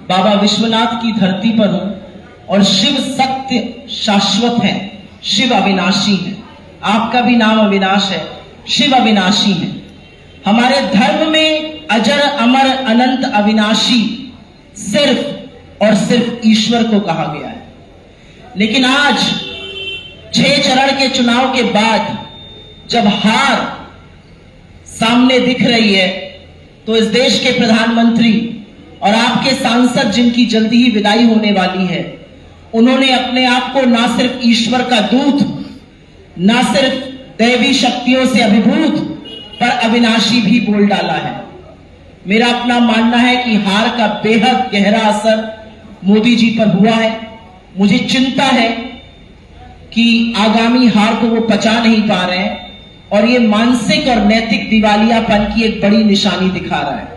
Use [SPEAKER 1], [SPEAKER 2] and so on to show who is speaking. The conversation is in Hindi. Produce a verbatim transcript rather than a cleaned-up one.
[SPEAKER 1] बाबा विश्वनाथ की धरती पर हूं और शिव सत्य शाश्वत है, शिव अविनाशी है। आपका भी नाम अविनाश है, शिव अविनाशी है। हमारे धर्म में अजर अमर अनंत अविनाशी सिर्फ और सिर्फ ईश्वर को कहा गया है। लेकिन आज छह चरण के चुनाव के बाद जब हार सामने दिख रही है, तो इस देश के प्रधानमंत्री और आपके सांसद जिनकी जल्दी ही विदाई होने वाली है, उन्होंने अपने आप को ना सिर्फ ईश्वर का दूत, ना सिर्फ दैवी शक्तियों से अभिभूत, पर अविनाशी भी बोल डाला है। मेरा अपना मानना है कि हार का बेहद गहरा असर मोदी जी पर हुआ है। मुझे चिंता है कि आगामी हार को वो पचा नहीं पा रहे हैं और ये मानसिक और नैतिक दिवालियापन की एक बड़ी निशानी दिखा रहा है।